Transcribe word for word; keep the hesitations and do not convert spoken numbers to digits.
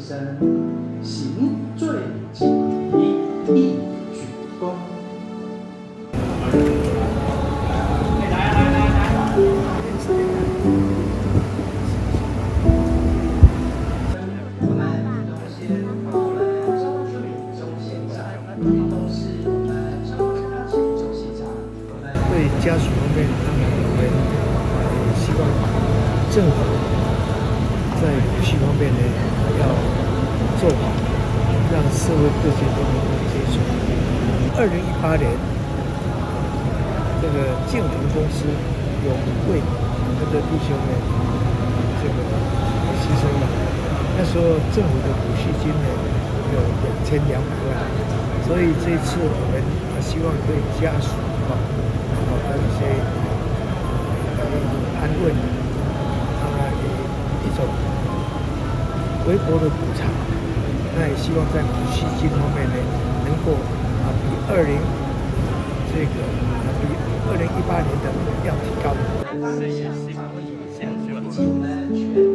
身，行坠几一鞠躬。来来来来，我们都先到了周俊周县长，都是我们周大庆周县长。 对家属方面，他们我们希望政府在补习方面呢要做好，让社会各界都能够接受。二零一八年，这个建腾公司有五位我们的弟兄呢，这个牺牲了。那时候政府的补习金呢有两千两百万，所以这一次我们希望对家属啊，啊的一些安慰，啊以一种微薄的补偿。那也希望在补习金方面呢，能够啊比二零这个啊比二零一八年的要提高。